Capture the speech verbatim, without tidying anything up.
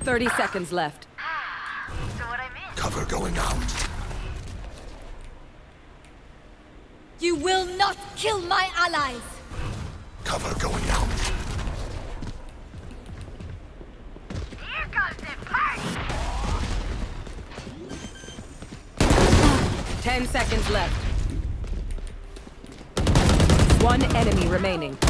thirty seconds left. So what I mean? Cover going out. You will not kill my allies! Cover going out. Here comes the party! Ten seconds left. One enemy remaining.